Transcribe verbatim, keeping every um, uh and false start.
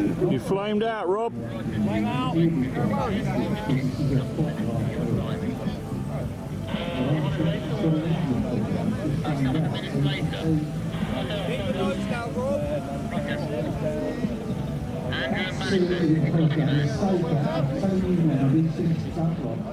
You flamed out, Rob. Flame out. Andrew Madison.